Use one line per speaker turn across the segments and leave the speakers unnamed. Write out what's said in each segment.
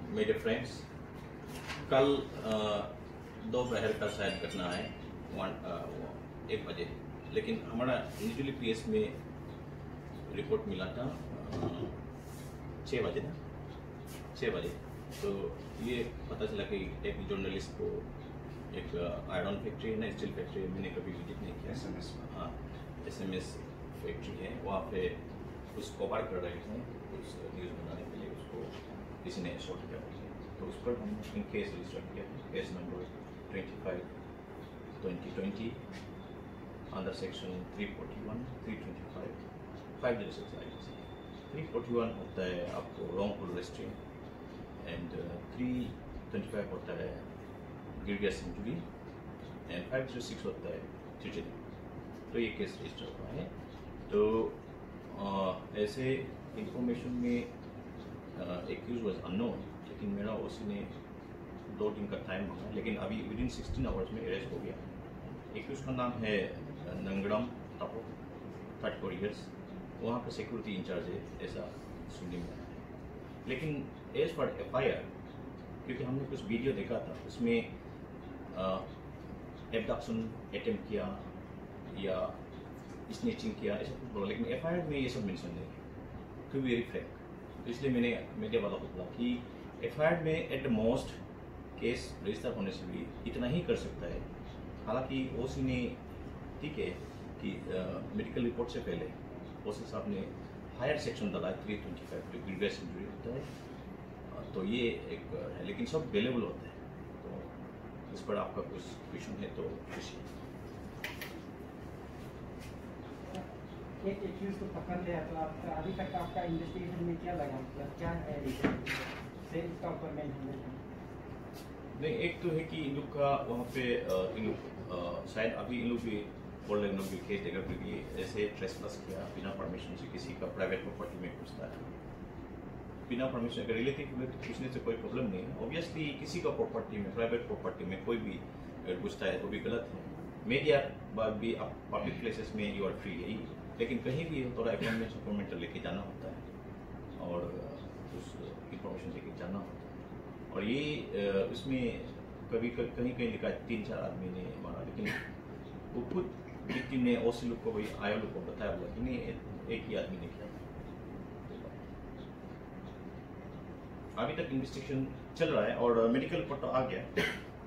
मेरे फ्रेंड्स, कल दोपहर का शायद घटना है 1 बजे, लेकिन हमारा यूजुअली पीएस में रिपोर्ट मिला था 6 बजे ना, 6 बजे। तो ये पता चला कि एक जर्नलिस्ट को एक आयरन फैक्ट्री है ना, स्टील फैक्ट्री, मैंने कभी विजिट नहीं किया। SMS, हाँ, SMS फैक्ट्री है, वहाँ पे कुछ कवर कर रहे थे, कुछ न्यूज़ बनाने के लिए उसको किसी ने शॉट किया। तो उस पर हम केस रजिस्टर किया, case number 25/2020 under section 341, 325, 506 IPC। 341 होता है आपको रॉन्गफुल रेस्ट्रेंट एंड 325 होता है ग्रीवियस इंजुरी एंड 506 होता है थ्रेटनिंग। तो ये केस रजिस्टर हुआ है। तो ऐसे इंफॉर्मेशन में एक्यूज वाज अननोन, लेकिन मेरा उसी ने 2 दिन का टाइम मांगा, लेकिन अभी विदिन 16 आवर्स में अरेस्ट हो गया। एक्यूज का नाम है नंगड़म तापो, 34 ईयर्स, वहाँ पर सिक्योरिटी इंचार्ज है, ऐसा सुनने में आया है। लेकिन एज फॉर FIR, क्योंकि हमने कुछ वीडियो देखा था, उसमें एब्डक्शन अटेम्प्ट किया या स्नेचिंग किया, ऐसा कुछ बोला, लेकिन FIR में ये सब मेंशन नहीं है, टू बी वेरी फ्रैंक। तो इसलिए मैंने मीडिया वालों को बोला कि FIR में at the most case register होने से भी इतना ही कर सकता है। हालांकि OC ने ठीक है कि मेडिकल रिपोर्ट से पहले OC साहब ने हायर सेक्शन डाला 325 जो ग्रीवियस इंजुरी होता है। तो ये एक है, लेकिन सब अवेलेबल होता है। तो इस पर आपका कुछ क्वेश्चन है तो पूछिए।
एक एक्यूज को पकड़ लिया, तो आपका अभी तक आपका इन्वेस्टिगेशन में क्या लगा, मतलब क्या है से इसका ऊपर में
नहीं, एक तो है कि इन लोग का वहाँ पे इन लोग शायद अभी इन लोग भी बोल रहे, इन लोग भी केस देकर क्योंकि ऐसे ट्रेसपास किया बिना परमिशन से किसी का प्राइवेट प्रॉपर्टी में घुसता है बिना परमिशन का। रिलेटिव में घुसने से कोई प्रॉब्लम नहीं है। ऑब्वियसली किसी का प्रॉपर्टी में, प्राइवेट प्रॉपर्टी में कोई भी अगर घुसता है तो भी गलत है। मीडिया बाद भी आप पब्लिक प्लेसेस में यू आर फ्री है, लेकिन कहीं भी थोड़ा एग्जामिनेशन लेके जाना होता है और उस इंफॉर्मेशन लेके जाना होता है। और ये उसमें कभी कहीं कहीं लिखा 3-4 आदमी ने मारा, लेकिन वो खुद विक्टिम ने OC लोग को, आया लोग को बताया हुआ कि नहीं एक ही आदमी ने किया। अभी तक इन्वेस्टिगेशन चल रहा है और मेडिकल रिपोर्ट तो आ गया।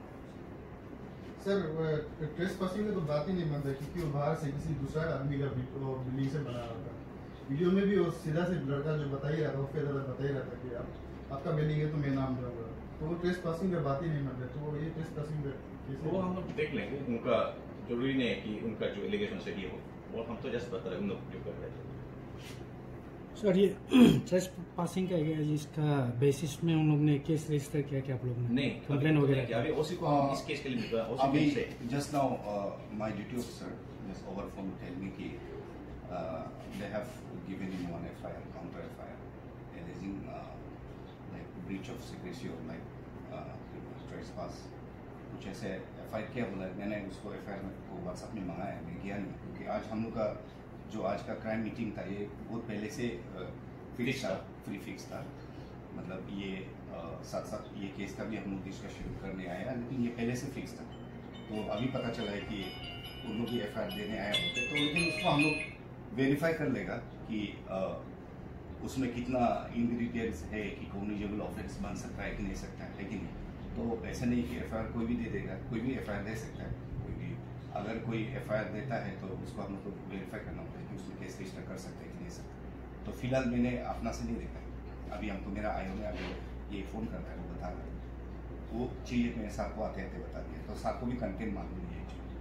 सर, ट्रेस पासिंग में तो बात ही नहीं बनता, क्योंकि वो बाहर से किसी दूसरा आदमी का बिल्डिंग से बना रहा था। वीडियो में भी वो सीधा से लड़का जो बता ही रहा था, वो फिर बता ही रहा था कि आपका बिल्डिंग है तो मैं नाम दूंगा। तो वो ट्रेस पासिंग का बात ही नहीं बनता। तो ये ट्रेस पासिंग
वो हम लोग देख लेंगे। उनका जरूरी नहीं है कि उनका जो एलिगेशन सही हो, और हम तो जस्ट बता रहे हैं उन लोग जो कर रहे थे।
सर, ये ट्रेस पासिंग का है, जिसका बेसिस में उन लोग ने केस रजिस्टर किया क्या आप लोग ने?
नहीं,
कंप्लेन वगैरह
क्या? अभी OC को इस केस के लिए मिला।
अभी just now my duty officer just over phone tell me कि they have given him one FIR, counter FIR, alleging like breach of secrecy or like trespass, कुछ ऐसे FIR किया बोला। मैंने उसको FIR में को WhatsApp में मंगाया, मैं गया नहीं, क्योंकि आज हम लोग का जो आज का क्राइम मीटिंग था ये बहुत पहले से फिक्स था। मतलब ये साथ साथ ये केस का भी हम लोग डिस्कशन करने आए हैं, लेकिन ये पहले से फिक्स था। तो अभी पता चला है कि उन लोग भी FIR देने आए होते, तो लेकिन उसको हम लोग वेरीफाई कर लेगा कि उसमें कितना इंग्रेडिएंट्स है कि कॉग्निजेबल ऑफेंस बन सकता है कि नहीं सकता है, लेकिन तो ऐसा नहीं कि FIR कोई भी दे देगा, कोई भी FIR दे सकता है। कोई भी अगर कोई FIR देता है तो उसको हम लोग को वेरीफाई करना होता है कि उसमें केस रजिस्टर कर सकते हैं कि नहीं सकते। तो फिलहाल मैंने अपना से नहीं देखा। अभी हमको मेरा IO में अभी ये फ़ोन करता है, वो बता रहा है, वो चीज़ मैंने साथ को आते आते बता दिया। तो साथ को भी कंटेंट मालूम नहीं है।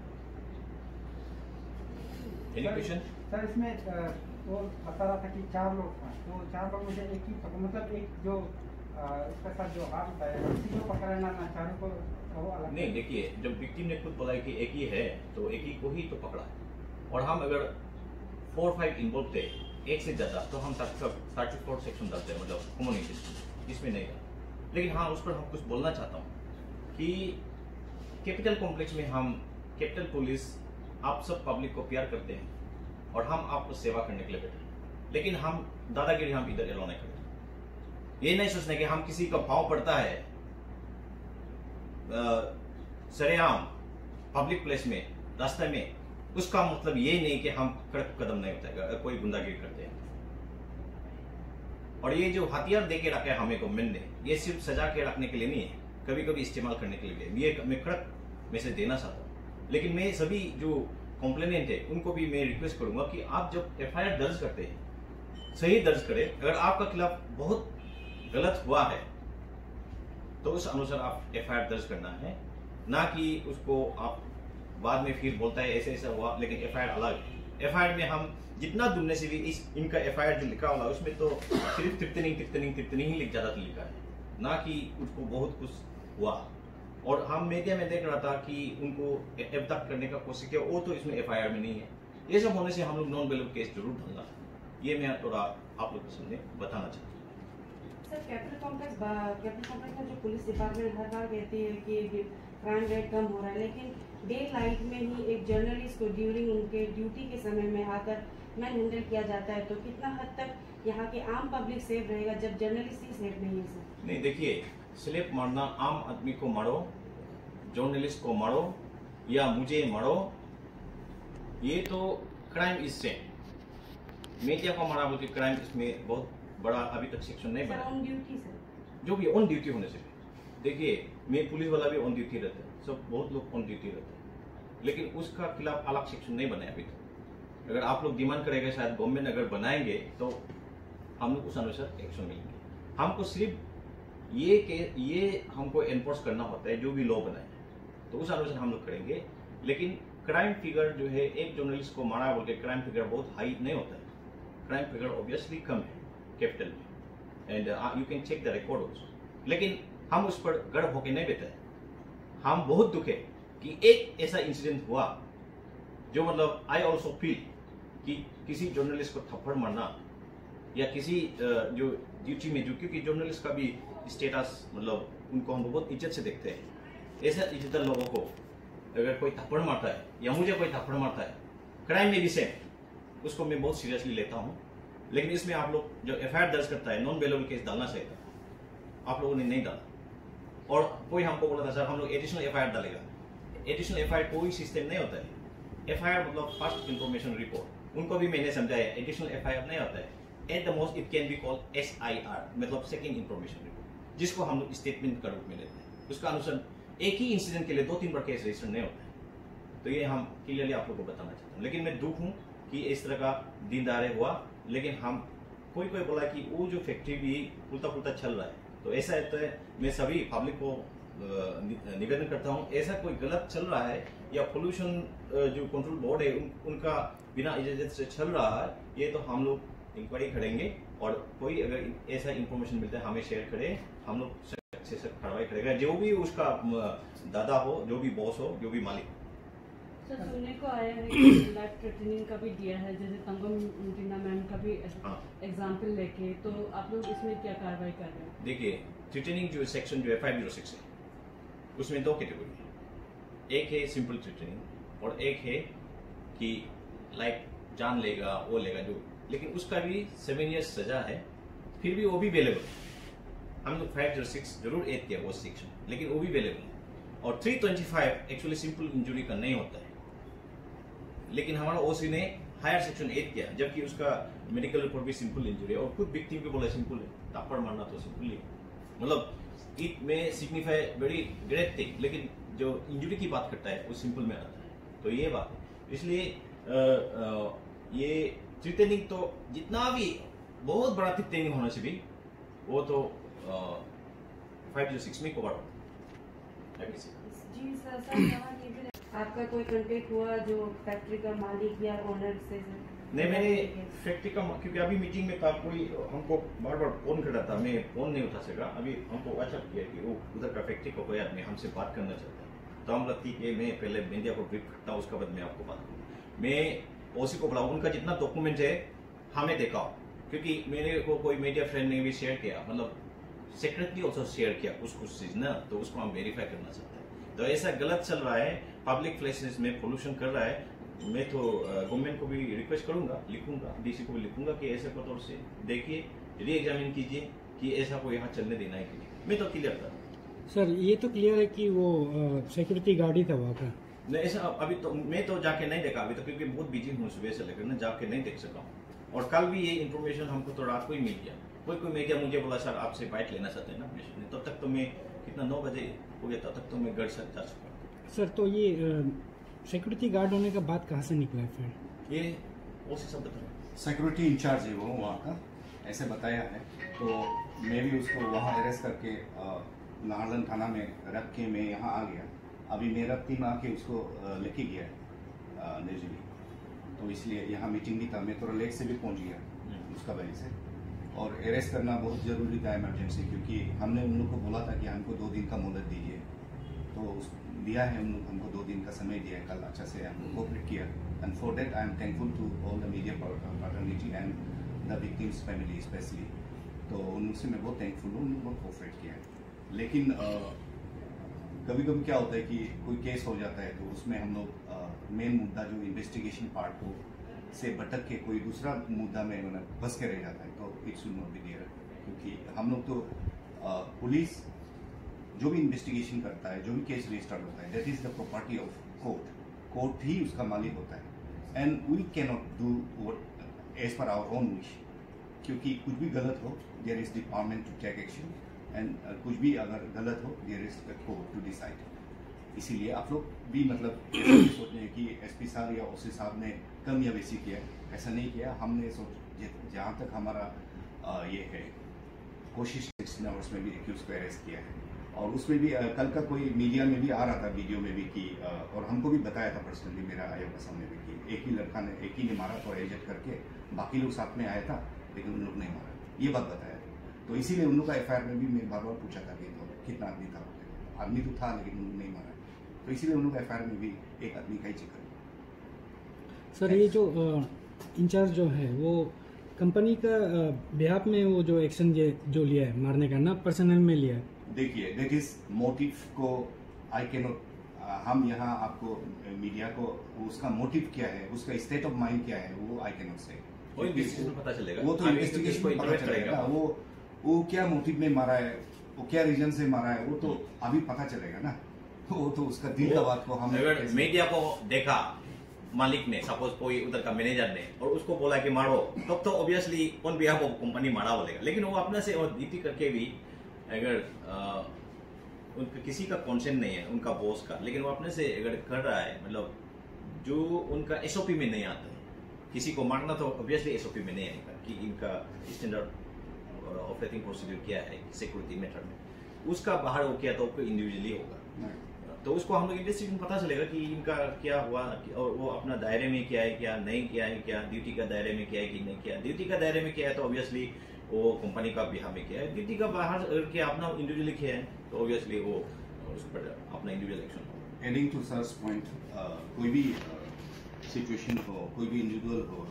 सर, इसमें वो बता रहा था कि 4 लोग था, तो 4 लोग में से एक ही मतलब एक जो इसके साथ जो हाथ होता है उसी को पकड़ना ना, चारों को वो अलग नहीं।
देखिए, जब विक्टिम ने खुद बोला कि एक ही है तो एक ही को ही तो पकड़ा, और हम अगर 4-5 इन्वॉल्व थे, एक से ज्यादा, तो हम 34 सेक्शन डालते हैं, मतलब कॉमन इंटरेस्ट इसमें नहीं था। लेकिन हाँ, उस पर हम कुछ बोलना चाहता हूँ कि कैपिटल कॉम्प्लेक्स में हम कैपिटल पुलिस आप सब पब्लिक को प्यार करते हैं और हम आपको सेवा करने के लिए बैठे, लेकिन हम दादागिरी हम इधर एलो नहीं करते। ये नहीं सोचना कि हम किसी का पाँव पड़ता है सरेआम पब्लिक प्लेस में, रास्ते में, उसका मतलब ये नहीं कि हम कड़क कदम नहीं उठाएगा अगर कोई गुंडागिरी करते हैं। और ये जो हथियार दे के रखे हमें गवर्नमेंट ने, ये सिर्फ सजा के रखने के लिए नहीं है, कभी कभी इस्तेमाल करने के लिए। ये मैं कड़क मैसेज देना चाहता हूँ। लेकिन मैं सभी जो कॉम्प्लेनेंट है उनको भी मैं रिक्वेस्ट करूंगा कि आप जब FIR दर्ज करते हैं सही दर्ज करें। अगर आपका खिलाफ बहुत गलत हुआ है तो उस अनुसार आप FIR दर्ज करना है, ना कि उसको आप बाद में फिर बोलता है ऐसे ऐसा हुआ लेकिन FIR अलग है। FIR में हम जितना ढूंढने से भी इनका FIR जो लिखा हुआ उसमें तो सिर्फ तिप्तनी ही लिख ज्यादा लिखा है, ना कि उसको बहुत कुछ हुआ। और हम मीडिया में देख रहा था कि उनको एब्डक्ट करने का कोशिश किया, वो तो इसमें FIR में नहीं है। ये सब होने से हम लोग नॉन बेलेबल केस जरूर ढूंढना, ये मैं थोड़ा आप लोग के सामने बताना चाहता हूँ।
सर, कैपिटल कॉम्प्लेक्स में जो पुलिस डिपार्टमेंट हर बार कहती है कि क्राइम रेट कम हो रहा है, लेकिन डे लाइट में ही एक जर्नलिस्ट को ड्यूरिंग उनके ड्यूटी के समय में आकर मैन हैंडल किया जाता है, तो कितना हद तक यहाँ की आम पब्लिक सेफ रहेगा जब जर्नलिस्ट ही सेफ नहीं है? सर
नहीं, देखिए, स्लिप मारना, आम आदमी को मारो, जर्नलिस्ट को मारो या मुझे मारो, ये तो क्राइम इज सेम। मीडिया को मारा बोल के क्राइम इसमें बहुत बड़ा अभी तक सेक्शन नहीं बना।
ऑन ड्यूटी सर,
जो भी ऑन ड्यूटी होने से, देखिए मैं पुलिस वाला भी ऑन ड्यूटी रहता है, सब बहुत लोग ऑन ड्यूटी रहते हैं, लेकिन उसका खिलाफ अलग सेक्शन नहीं बना अभी तक। अगर आप लोग डिमांड करेंगे, शायद गवर्नमेंट अगर बनाएंगे तो हम लोग उस अनुसार एक्शन लेंगे। हमको सिर्फ ये हमको एनफोर्स करना होता है, जो भी लॉ बनाए तो उस अनुसार हम लोग करेंगे। लेकिन क्राइम फिगर जो है, एक जर्नलिस्ट को मारा बोल के क्राइम फिगर बहुत हाई नहीं होता है। क्राइम फिगर ऑब्वियसली कम है कैपिटल में, and you can check the record also. लेकिन हम उस पर गर्व होके नहीं बैठे। हम बहुत दुखे कि एक ऐसा इंसिडेंट हुआ जो मतलब आई ऑल्सो फील कि किसी जर्नलिस्ट को थप्पड़ मारना या किसी जो ड्यूटी में, जो क्योंकि जर्नलिस्ट का भी स्टेटस मतलब उनको हम बहुत इज्जत से देखते हैं, ऐसे इज्जतदार लोगों को अगर कोई थप्पड़ मारता है या मुझे कोई थप्पड़ मारता है, क्राइम में भी सेम, उसको मैं बहुत सीरियसली लेता हूँ। लेकिन इसमें आप लोग जो FIR दर्ज करता है, नॉन बेलेबल केस डालना चाहिए था, आप लोगों ने नहीं डाला। और कोई हमको बोला था सर हम लोग एडिशनल FIR डालेगा। एडिशनल FIR कोई सिस्टम नहीं होता है। FIR मतलब फर्स्ट इंफॉर्मेशन रिपोर्ट, उनको भी मैंने समझाया एडिशनल FIR नहीं होता है। At the most it can be called SIR, मतलब सेकेंड इंफॉर्मेशन रिपोर्ट, जिसको हम लोग स्टेटमेंट का रूप में लेते हैं। उसका अनुसार एक ही इंसिडेंट के लिए 2-3 बार केस रजिस्टर नहीं होता है। तो ये हम क्लियरली आप लोग को बताना चाहते हैं। लेकिन मैं दुख हूँ कि इस तरह का दिन दहाड़े हुआ, लेकिन हम कोई बोला कि वो जो फैक्ट्री भी उल्टा चल रहा है, तो ऐसा है तो मैं सभी पब्लिक को निवेदन करता हूँ, ऐसा कोई गलत चल रहा है या पोल्यूशन जो कंट्रोल बोर्ड है उनका बिना इजाजत से चल रहा है, ये तो हम लोग इंक्वायरी करेंगे। और कोई अगर ऐसा इंफॉर्मेशन मिलता है हमें शेयर करें, हम लोग से कार्रवाई करेगा, जो भी उसका दादा हो, जो भी बॉस हो, जो भी मालिक हो।
सर, सुनने को आया है कि लाइफ थ्रेटनिंग का भी दिया है, जैसे तंगम टीना मैम का भी एग्जांपल लेके, तो आप लोग इसमें क्या कार्रवाई कर रहे हैं?
देखिए, थ्रेटनिंग जो सेक्शन जो FIR06 है उसमें 2 कैटेगरी है। एक है सिंपल थ्रेटनिंग और एक है कि लाइक जान लेगा वो लेगा जो, लेकिन उसका भी 7 ईयर्स सजा है, फिर भी वो भी अवेलेबल है। हम लोग 506 जरूर ऐड किया वो सेक्शन, लेकिन वो भी अवेलेबल है। और 325 एक्चुअली सिंपल इंजुरी का नहीं होता है, लेकिन हमारा OC ने हायर सेक्शन ऐड किया, जबकि उसका मेडिकल रिपोर्ट भी सिंपल इंजुरी है और खुद विक्टिम भी बोला सिंपल है, थप्पड़ मारना तो सिंपल ही, मतलब इट में सिग्निफाई वेरी ग्रेट थिंग, लेकिन जो इंजुरी की बात करता है वो सिंपल में आता है। तो ये बात है, इसलिए ये थ्रेटनिंग तो जितना भी बहुत बड़ा थ्रेटनिंग होने से भी वो तो 506 में कवर होता है।
जी सर, आपका कोई कांटेक्ट हुआ जो फैक्ट्री का मालिक या ओनर से?
नहीं, मैंने फैक्ट्री का, क्योंकि अभी मीटिंग में था, कोई हमको बार बार फोन कर रहा था, मैं फोन नहीं उठा सका। अभी हमको व्हाट्सएप किया कि वो उधर का फैक्ट्री को कोई आदमी हमसे बात करना चाहता है, तो हम लगती कि मैं पहले मीडिया को ब्रीफ करता हूँ, उसके बाद मैं आपको बात करूँ। मैं OC को बुलाऊँ, उनका जितना डॉक्यूमेंट है हमें दिखाओ, क्योंकि मेरे को कोई मीडिया फ्रेंड ने भी शेयर किया, मतलब सेक्रेटरी ऑल्सो शेयर किया कुछ चीज ना, तो उसको हम वेरीफाई करना चाहते हैं। तो ऐसा गलत चल रहा है, पब्लिक प्लेसेस में पोल्यूशन कर रहा है। मैं तो गवर्नमेंट को भी रिक्वेस्ट करूंगा, लिखूंगा, DC को भी लिखूंगा कि ऐसे तौर से देखिए, री एग्जामिन कीजिए कि ऐसा कोई यहाँ चलने देना है कि नहीं। मैं तो क्लियर था
सर, ये तो क्लियर है कि वो सिक्योरिटी गार्ड ही था वहाँ का।
नहीं, ऐसा अभी तो मैं तो जाके नहीं देखा अभी तो, क्योंकि बहुत बिजी हूँ सुबह से लेकर ना, जाके नहीं देख सका हूँ। और कल भी ये इन्फॉर्मेशन हमको तो रात को ही मिल गया, कोई मिल गया, मुझे बोला सर आपसे बाइट लेना चाहते हैं ना, तब तक तो मैं कितना 9 बजे हो गया, तब तक तो मैं घर से जा चुका।
सर, तो ये सिक्योरिटी गार्ड होने का बात कहाँ से निकला है फिर?
ये वो से सब बता
सिक्योरिटी इंचार्ज है वो वहाँ का, ऐसे बताया है। तो मैं भी उसको वहाँ अरेस्ट करके नाहरलगुन थाना में रख के मैं यहाँ आ गया। अभी मेरा टीम आके उसको लेके गया है नई दिल्ली, तो इसलिए यहाँ मीटिंग भी था। मैं थोड़ा लेट से भी पहुँच गया उसका वजह से। और अरेस्ट करना बहुत ज़रूरी था इमरजेंसी, क्योंकि हमने उन लोग को बोला था कि हमको 2 दिन का मोहलत दीजिए, तो दिया है उन लोग हमको 2 दिन का समय दिया है। कल अच्छा से हमको कोऑपरेट किया, and for that I am thankful to all the media fraternity and the victim's family specially. तो उनसे मैं बहुत थैंकफुल हूँ, उन्होंने बहुत कोऑपरेट किया है। लेकिन कभी कभी क्या होता है कि कोई केस हो जाता है तो उसमें हम लोग मेन मुद्दा जो इन्वेस्टिगेशन पार्ट को से भटक के कोई दूसरा मुद्दा में मतलब फंस के रह जाता है, तो it should not be there. क्योंकि हम लोग तो पुलिस जो भी इन्वेस्टिगेशन करता है, जो भी केस रजिस्टर होता है, that is the property of court. Court ही उसका मालिक होता है, and we can not do what as per our own wish. क्योंकि कुछ भी गलत हो, there is department to take action, and कुछ भी अगर गलत हो, there is the court to decide. इसीलिए आप लोग भी मतलब सोच रहे हैं कि एसपी साहब या ओसी साहब ने कम या बेसी किया, ऐसा नहीं किया। हमने जहाँ तक हमारा ये है कोशिश 16 आवर्स में भी एक्यूज को अरेस्ट किया है। और उसमें भी कल का कोई मीडिया में भी आ रहा था, वीडियो में भी कि और हमको भी बताया था पर्सनली, मेरा आया था सामने भी कि एक ही ने मारा था एजेंट करके, बाकी लोग साथ में आया था लेकिन उन लोग नहीं मारा, ये बात बताया। तो इसीलिए उन लोग का एफआईआर में भी मैं बार बार पूछा था कि तो कितना आदमी था, आदमी तो था लेकिन उन लोग नहीं मारा, तो इसीलिए उन लोग का एफआईआर में भी एक आदमी का ही जिक्र।
सर, ये जो इंचार्ज जो है वो कंपनी का बिहाफ में वो जो एक्शन जो लिया है मारने का, ना पर्सनल में लिया है?
देखिए, दैट इज मोटिव को आई कैन नॉट, हम यहाँ आपको मीडिया को उसका मोटिव क्या है, उसका स्टेट ऑफ माइंड क्या है, वो आई कैन नॉट से।
वो इन्वेस्टिगेशन पता चलेगा,
वो तो इन्वेस्टिगेशन को पता चलेगा। वो क्या मोटिव में मारा है, वो क्या रीजन से मारा है, वो तो अभी पता चलेगा ना। वो तो उसका दिल का बात को हम
अगर मीडिया को देखा मालिक ने, सपोज कोई उधर का मैनेजर ने, और उसको बोला कि मारो, तब तो obviously on behalf of company मारा बोलेगा। लेकिन वो अपने से और ड्यूटी करके भी अगर उनका किसी का कॉन्सेंट नहीं है उनका बॉस का, लेकिन वो अपने से अगर कर रहा है, मतलब जो उनका एसओपी में नहीं आता है, किसी को मारना तो ऑब्वियसली एसओपी में नहीं आएगा कि इनका स्टैंडर्ड ऑपरेटिंग प्रोसीड्यूर क्या है सिक्योरिटी मेथड में, उसका बाहर हो किया तो इंडिविजुअली होगा। तो उसको हम लोग इन्वेस्टिगेशन पता चलेगा कि इनका क्या हुआ, और वो अपना दायरे में क्या है, क्या नहीं किया है, क्या ड्यूटी का दायरे में किया है कि नहीं किया। ड्यूटी का दायरे में किया है तो ऑब्वियसली वो कंपनी का बिहाफ में किया है, ड्यूटी का बाहर किया अपना इंडिविजुअली किया है तो ऑब्वियसली वो उस पर अपना इंडिविजुअल एक्शन होगा।
एडिंग टू सर्स पॉइंट, कोई भी सिचुएशन हो, कोई भी इंडिविजुअल हो,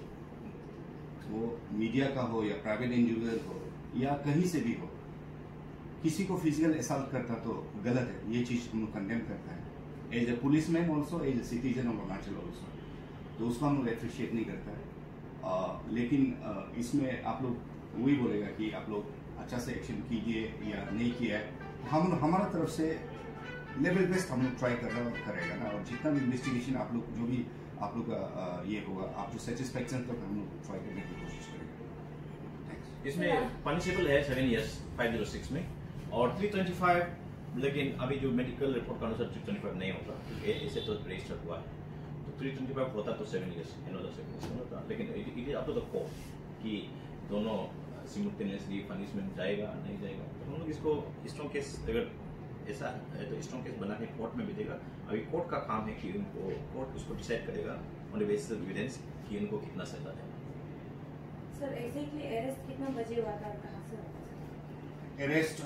वो मीडिया का हो या प्राइवेट इंडिविजुअल हो या कहीं से भी हो, किसी को फिजिकल असॉल्ट करता तो गलत है, ये चीज हम लोग कंडेम करता है। As a policeman also, as a citizen of Arunachal also, तो उसको हम लोग एप्रिशिएट नहीं करता है। लेकिन इसमें आप लोग वही बोलेगा कि आप लोग अच्छा से एक्शन कीजिए या नहीं किया है। हम हमारा तरफ से लेवल बेस्ट हम लोग ट्राई करेगा ना, और जितना भी इन्वेस्टिगेशन आप लोग जो भी आप लोग का ये होगा, आप जो सेटिस्फैक्शन तक हम लोग ट्राई करने की कोशिश करेंगे।
इसमें पनिशेबल है 7 years 506 में और 325, लेकिन अभी जो मेडिकल रिपोर्ट का अनुसार 325 नहीं होगा, ऐसे तो रजिस्टर हुआ है, तो 325 होता तो 7 years एनुअल सेंटेंस होता। लेकिन it is up to the court कि दोनों सिमुलटेनियसली पनिशमेंट जाएगा नहीं जाएगा। तो हम लोग इसको स्ट्रॉन्ग केस, अगर ऐसा है तो स्ट्रॉन्ग केस बना के कोर्ट में भेजेगा। अभी कोर्ट का काम है कि उनको कोर्ट उसको डिसाइड करेगा on the basis of evidence कि उनको कितना सजा देना।
सर, एग्जैक्टली अरेस्ट कितना बजे हुआ था, कहाँ से हुआ था?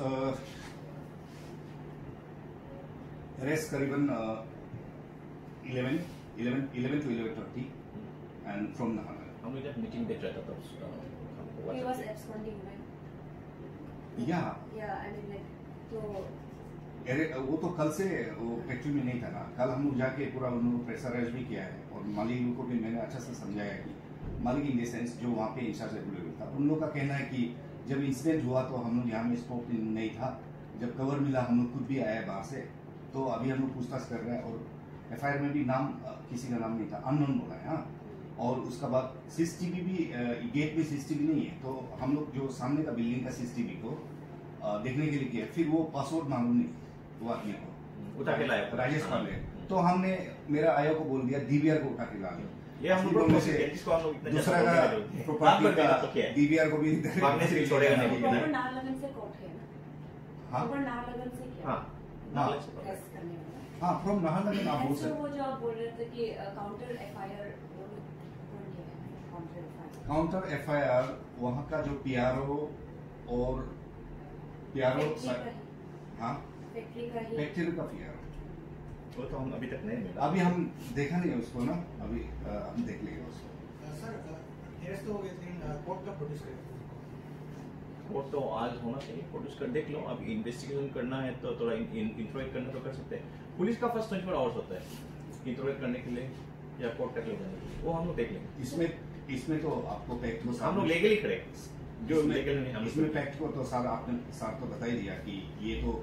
अरेस्ट करीबन 11 to 11:30 एंड फ्रॉम नाहरलगुन।
हम लोग जब मीटिंग देख रहा था तब
He was absconding, right?
या
I mean like, तो
वो तो कल से वो फैक्ट्री में नहीं था ना। कल हम लोग जाके पूरा उन्होंने प्रेशराइज भी किया है, और मालिक को भी मैंने अच्छा से समझाया कि मालिक इन द सेंस जो वहाँ पे इंचार्ज था, उन लोग का कहना है कि जब इंसिडेंट हुआ तो हम लोग यहाँ में स्पॉट नहीं था। जब कवर मिला हम लोग खुद भी आए बाहर से, तो अभी हम लोग पूछताछ कर रहे हैं और एफआईआर में भी नाम किसी का नाम नहीं था, अननोन बोला है। हाँ, और उसका बाद सीसीटीवी भी गेट में सीसीटीवी नहीं है, तो हम लोग जो सामने का बिल्डिंग का सीसीटीवी को देखने के लिए किया, फिर वो पासवर्ड मालूम नहीं वो आदमी को
उठा के लाया
राजेश पांडे, तो हमने मेरा आयो को बोल दिया डीवीआर को उठा के ला लो।
ये हम लोग
में से दूसरा का प्रॉपर्टी का डीवीआर को भी
भागने से भी छोड़ेगा नहीं।
प्रॉपर नाहरलगुन से कोर्ट है ना?
हाँ
प्रॉपर नाहरलगुन से क्या? टेस्ट करने वाला।
हाँ, फ्रॉम नाहरलगुन आप बोल
ऐसे
सकते।
वो जो आप बोल रहे थे कि काउंटर एफआईआर कौन किया है? काउंटर एफआईआर
काउंटर एफआईआर वहाँ का जो पीआरओ और पीआरओ हाँ
फैक्ट्री का ही
फैक्ट्री का पीआरओ,
वो तो हम अभी तक नहीं मिला।
अभी हम देखा नहीं है उसको ना, अभी हम देख लेंगे उसको।
सर अरेस्ट हो गए थे, कोर्ट का प्रोड्यूस करेगा?
कोर्ट तो आज होना चाहिए, प्रोड्यूस कर देख लो। अब इन्वेस्टिगेशन करना है तो थोड़ा इंट्रोगेट करना तो कर सकते हैं। पुलिस का फर्स्ट 24 आवर्स होता है इंट्रोगेट करने के लिए या कोर्ट तक ले जाने के लिए, वो हम लोग देख लेंगे।
इसमें तो आपको फैक्ट को
हम लोग लीगली खड़े, जो लीगल नहीं हम
इसमें फैक्ट को तो सर आपने तो बता ही दिया कि ये तो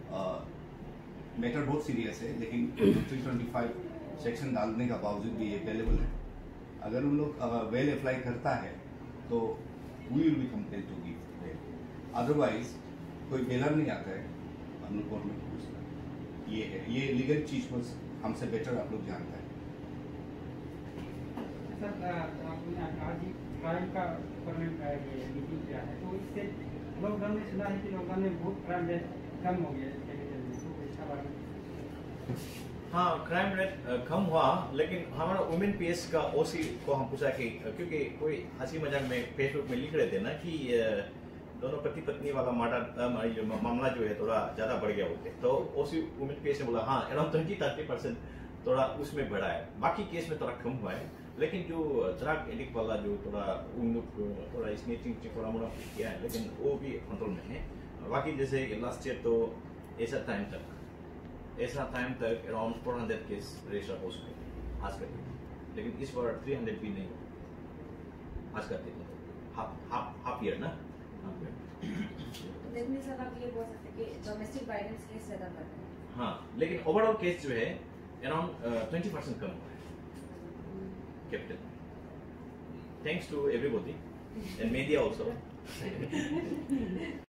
मैटर बहुत सीरियस है, लेकिन 325 सेक्शन डालने का बावजूद भी अवेलेबल है। अगर उन लोग वेल अप्लाई करता है तो we will be compelled to give bail, otherwise कोई बेलर नहीं आता है, हम लोग कोर्ट में पूछना। ये है, ये लीगल चीज को हमसे बेटर आप लोग जानता है।
सर आपने आज ही क्राइम का ऊपर में मीटिंग किया है, तो इससे लॉकडाउन में सुना है कि लॉकडाउन में बहुत क्राइम रेट कम हो गया है, तो इसका बारे में।
हाँ, क्राइम रेट कम हुआ, लेकिन हमारा वुमेन पीएस का ओसी को हम पूछा कि क्योंकि कोई हंसी मजाक में फेसबुक में लिख रहे थे ना कि दोनों पति पत्नी वाला मामला जो है थोड़ा ज्यादा बढ़ गया होते, तो ओसी वुमेन पीएस ने बोला हाँ अराउंड 20-30% थोड़ा उसमें बढ़ा है, बाकी केस में थोड़ा कम हुआ है। लेकिन जो ड्रग एडिक्ट वाला जो थोड़ा उन लोग थोड़ा स्नेचिंग थोड़ा मोड़ा किया है, लेकिन वो भी कंट्रोल में है। बाकी जैसे लास्ट ईयर तो ऐसा टाइम तक अराउंड 400 केस रजिस्टर हो चुके आज करके, लेकिन इस बार 300 भी नहीं आज करते, हाफ ईयर ना।
देखने से आप ये बोल सकते कि डोमेस्टिक वायलेंस केस ज्यादा बढ़ रहे हैं।
हाँ, लेकिन ओवरऑल केस जो है अराउंड 20% कम हुआ है capital, thanks to everybody and media also.